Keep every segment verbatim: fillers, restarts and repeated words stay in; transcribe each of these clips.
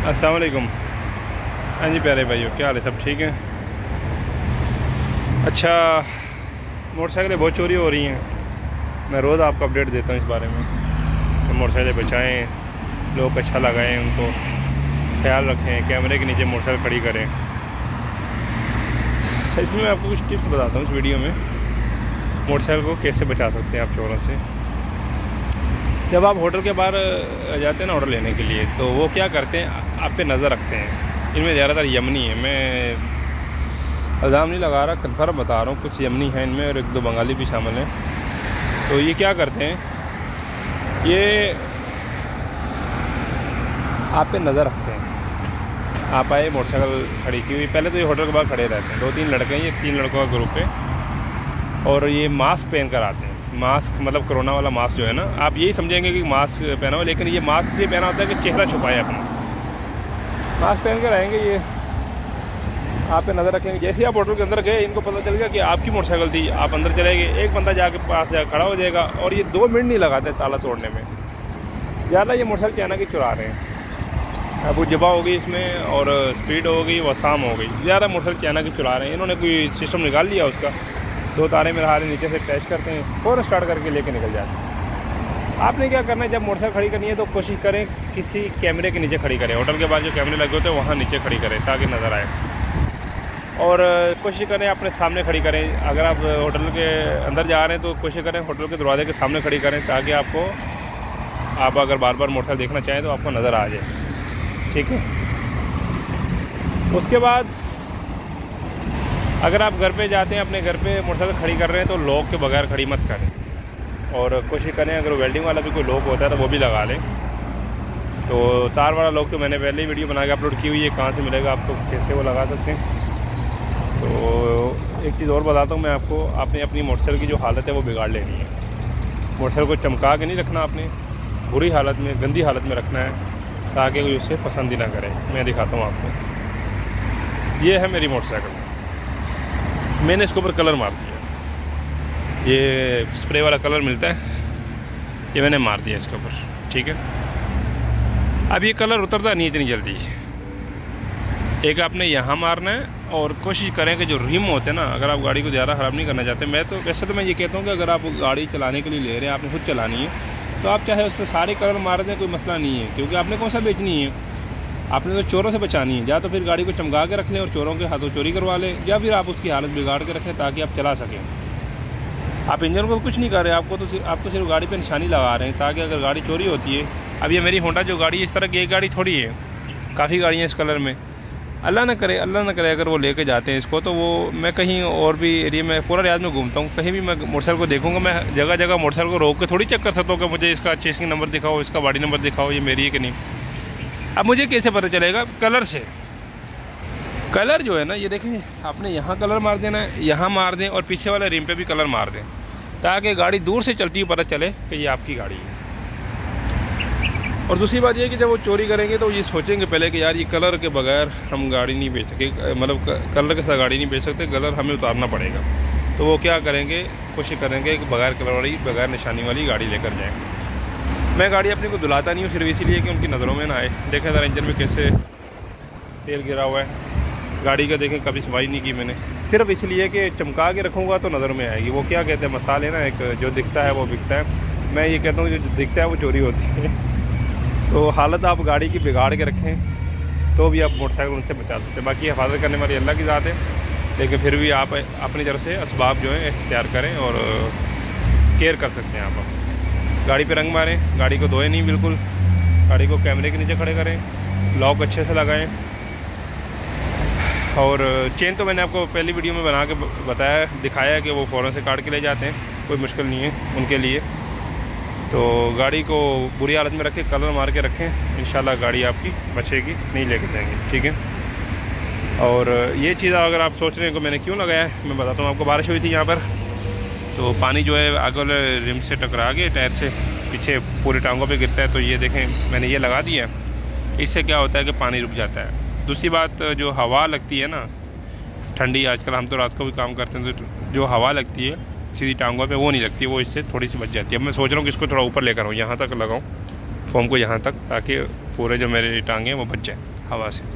अस्सलाम वालेकुम। हाँ जी प्यारे भाइयों, क्या हाल है? सब ठीक है? अच्छा, मोटरसाइकिलें बहुत चोरी हो रही हैं। मैं रोज़ आपको अपडेट देता हूँ इस बारे में कि मोटरसाइकिलें बचाएँ, लोग अच्छा लगाएँ, उनको ख्याल रखें, कैमरे के नीचे मोटरसाइकिल खड़ी करें। इसमें मैं आपको कुछ टिप्स बताता हूँ इस वीडियो में, मोटरसाइकिल को कैसे बचा सकते हैं आप चोरों से। जब आप होटल के बाहर जाते हैं ना ऑर्डर लेने के लिए, तो वो क्या करते हैं, आप पे नज़र रखते हैं। इनमें ज़्यादातर यमनी है, मैं इल्ज़ाम नहीं लगा रहा, कन्फर्म बता रहा हूँ, कुछ यमनी हैं इनमें और एक दो बंगाली भी शामिल हैं। तो ये क्या करते हैं, ये आप पे नज़र रखते हैं। आप आए, मोटरसाइकिल खड़ी की हुई, पहले तो ये होटल के बाहर खड़े रहते हैं, दो तीन लड़के हैं, ये तीन लड़कों का ग्रुप है, और ये मास्क पहन कर आते हैं। मास्क मतलब कोरोना वाला मास्क जो है ना, आप यही समझेंगे कि मास्क पहना हो, लेकिन ये मास्क इसलिए पहना होता है कि चेहरा छुपाए अपना। मास्क पहन कर आएंगे, ये आप पे नज़र रखेंगे। जैसे ही आप होटल के अंदर गए, इनको पता चल गया कि आपकी मोटरसाइकिल थी, आप अंदर चले गए, एक बंदा जाके पास जाकर खड़ा हो जाएगा, और ये दो मिनट नहीं लगाते ताला तोड़ने में। ज़्यादा ये मोटरसाइकिल चाइना की चुरा रहे हैं। अब वो जबा हो गई इसमें, और स्पीड हो गई, वसाम हो गई, ज़्यादा मोटरसाइकिल चाइना की चुरा रहे हैं। इन्होंने कोई सिस्टम निकाल लिया उसका, दो तारे मेरे हाथ नीचे से टैच करते हैं, फ़ौरन स्टार्ट करके लेके निकल जाते हैं। आपने क्या करना है, जब मोटरसाइकिल खड़ी करनी है तो कोशिश करें किसी कैमरे के नीचे खड़ी करें। होटल के बाद जो कैमरे लगे होते हैं वहाँ नीचे खड़ी करें ताकि नज़र आए, और कोशिश करें अपने सामने खड़ी करें। अगर आप होटल के अंदर जा रहे हैं तो कोशिश करें होटल के दरवाजे के सामने खड़ी करें, ताकि आपको, आप अगर बार बार मोटरसाइकिल देखना चाहें तो आपको नज़र आ जाए। ठीक है। उसके बाद अगर आप घर पे जाते हैं, अपने घर पे मोटरसाइकिल खड़ी कर रहे हैं, तो लॉक के बगैर खड़ी मत करें, और कोशिश करें अगर वेल्डिंग वाला भी कोई लॉक होता है तो वो भी लगा लें। तो तार वाला लॉक तो मैंने पहले ही वीडियो बना के अपलोड की हुई है, कहाँ से मिलेगा आपको, कैसे वो लगा सकते हैं। तो एक चीज़ और बताता हूँ मैं आपको, आपने अपनी मोटरसाइकिल की जो हालत है वो बिगाड़ लेनी है। मोटरसाइकिल को चमका के नहीं रखना, आपने बुरी हालत में, गंदी हालत में रखना है, ताकि कोई उससे पसंद ही ना करे। मैं दिखाता हूँ आपको, ये है मेरी मोटरसाइकिल, मैंने इसके ऊपर कलर मार दिया। ये स्प्रे वाला कलर मिलता है, ये मैंने मार दिया इसके ऊपर। ठीक है। अब ये कलर उतरता नहीं इतनी जल्दी, एक आपने यहाँ मारना है, और कोशिश करें कि जो रिम होते हैं ना, अगर आप गाड़ी को ज़्यादा ख़राब नहीं करना चाहते, मैं तो वैसे तो मैं ये कहता हूँ कि अगर आप गाड़ी चलाने के लिए ले रहे हैं, आपने खुद चलानी है, तो आप चाहे उस पर सारे कलर मार दें, कोई मसला नहीं है, क्योंकि आपने कौन सा बेचनी है, आपने तो चोरों से बचानी है। या तो फिर गाड़ी को चमका के रख लें और चोरों के हाथों चोरी करवा लें, या फिर आप उसकी हालत बिगाड़ के रखें ताकि आप चला सकें। आप इंजन को कुछ नहीं कर रहे, आपको तो आप तो सिर्फ गाड़ी पे निशानी लगा रहे हैं, ताकि अगर गाड़ी चोरी होती है। अब ये मेरी होंडा जो गाड़ी है, इस तरह की एक गाड़ी थोड़ी है, काफ़ी गाड़ियाँ इस कलर में। अल्लाह ना करे, अल्लाह ना करे अगर वो लेके जाते हैं इसको, तो वो, मैं कहीं और भी एरिया में, पूरा रियाद में घूमता हूँ, कहीं भी मैं मोटरसाइकिल को देखूँगा, मैं जगह जगह मोटरसाइकिल को रोक के थोड़ी चेक कर सकता हूँ कि मुझे इसका चेसिंग नंबर दिखाओ, इसका बॉडी नंबर दिखाओ, ये मेरी है कि नहीं। अब मुझे कैसे पता चलेगा? कलर से। कलर जो है ना, ये देखें, आपने यहाँ कलर मार देना है, यहाँ मार दें, और पीछे वाले रिम पे भी कलर मार दें, ताकि गाड़ी दूर से चलती हुई पता चले कि ये आपकी गाड़ी है। और दूसरी बात ये कि जब वो चोरी करेंगे तो ये सोचेंगे पहले कि यार ये कलर के बगैर हम गाड़ी नहीं बेच सके, मतलब कलर के साथ गाड़ी नहीं बेच सकते, कलर हमें उतारना पड़ेगा। तो वो क्या करेंगे, कोशिश करेंगे कि बगैर कलर वाली, बगैर निशानी वाली गाड़ी लेकर जाएँ। मैं गाड़ी अपनी को धुलाता नहीं हूँ, सिर्फ इसीलिए कि उनकी नज़रों में ना आए। देखें ज़रा इंजन में कैसे तेल गिरा हुआ है, गाड़ी का देखें, कभी सफाई नहीं की मैंने, सिर्फ इसलिए कि चमका के रखूँगा तो नज़र में आएगी। वो क्या कहते हैं, मसाले ना, एक जो दिखता है वो बिकता है। मैं ये कहता हूँ जो दिखता है वो चोरी होती है। तो हालत आप गाड़ी की बिगाड़ के रखें तो भी आप मोटरसाइकिल उनसे बचा सकते हैं। बाकी हिफाजत करने वाली अल्लाह की ज़ात है, लेकिन फिर भी आप अपनी तरफ से असबाब जो है इख्तियार करें और केयर कर सकते हैं। आप गाड़ी पे रंग मारें, गाड़ी को धोएं नहीं बिल्कुल, गाड़ी को कैमरे के नीचे खड़े करें, लॉक अच्छे से लगाएं। और चेन तो मैंने आपको पहली वीडियो में बना के बताया, दिखाया कि वो फ़ौरन से काट के ले जाते हैं, कोई मुश्किल नहीं है उनके लिए। तो गाड़ी को बुरी हालत में रखें, कलर मार के रखें, इंशाल्लाह गाड़ी आपकी बचेगी, नहीं लेके जाएंगे। ठीक है। और ये चीज़ अगर आप सोच रहे हैं कि मैंने क्यों लगाया है, मैं बताता हूँ आपको। बारिश हुई थी यहाँ पर, तो पानी जो है आगे वाले रिम से टकरा के टायर से पीछे पूरी टांगों पे गिरता है। तो ये देखें, मैंने ये लगा दिया, इससे क्या होता है कि पानी रुक जाता है। दूसरी बात, जो हवा लगती है ना ठंडी, आजकल हम तो रात को भी काम करते हैं, तो जो हवा लगती है सीधी टांगों पे वो नहीं लगती, वो इससे थोड़ी सी बच जाती है। अब मैं सोच रहा हूँ कि इसको थोड़ा ऊपर लेकर आऊँ, यहाँ तक लगाऊँ फोम को, यहाँ तक, ताकि पूरे जो मेरी टांगें वो बच जाए। हवा से।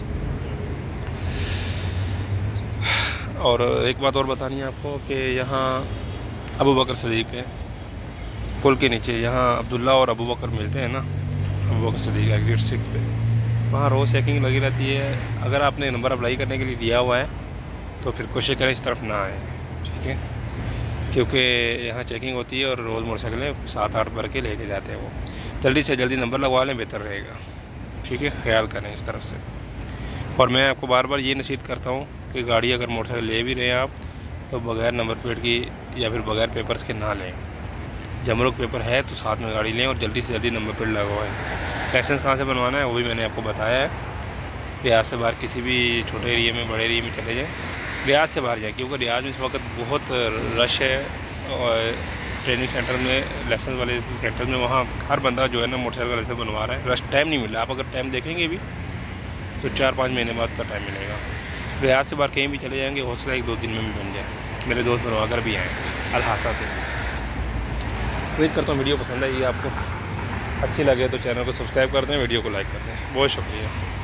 और एक बात और बतानी है आपको कि यहाँ अबू बकर सदीक है, पुल के नीचे, यहाँ अब्दुल्ला और अबू बकर मिलते हैं ना, Abu Bakr Siddique exit six पे, वहाँ रोज़ चेकिंग लगी रहती है। अगर आपने नंबर अप्लाई करने के लिए दिया हुआ है तो फिर कोशिश करें इस तरफ ना आए, ठीक है, क्योंकि यहाँ चेकिंग होती है और रोज़ मोटरसाइकिलें सात आठ भर के लेके जाते हैं। वो जल्दी से जल्दी नंबर लगवा लें, बेहतर रहेगा, ठीक है, ख्याल करें इस तरफ से। और मैं आपको बार बार ये नसीहत करता हूँ कि गाड़ी अगर मोटरसाइकिल ले भी रहे हैं आप तो बग़ैर नंबर प्लेट की या फिर बग़ैर पेपर्स के ना लें। जमरुक पेपर है तो साथ में गाड़ी लें और जल्दी से जल्दी नंबर प्लेट लगवाएं। लाइसेंस कहाँ से बनवाना है वो भी मैंने आपको बताया है। रियाज से बाहर किसी भी छोटे एरिए में, बड़े एरिए में चले जाएँ, रियाज से बाहर जाए, क्योंकि रियाज में इस वक्त बहुत रश है और ट्रेनिंग सेंटर में, लाइसेंस वाले सेंटर में, वहाँ हर बंदा जो है ना मोटरसाइकिल लाइसेंस बनवा रहा है। रश टाइम नहीं मिल रहा। आप अगर टाइम देखेंगे भी तो चार पाँच महीने बाद का टाइम मिलेगा। रियाज से बाहर कहीं भी चले जाएंगे, हो सकता है एक दो दिन में भी बन जाए। मेरे दोस्त बनवा कर भी आए अलहासा से। उम्मीद करता हूँ वीडियो पसंद आई आपको, अच्छी लगे तो चैनल को सब्सक्राइब कर दें, वीडियो को लाइक कर दें। बहुत शुक्रिया।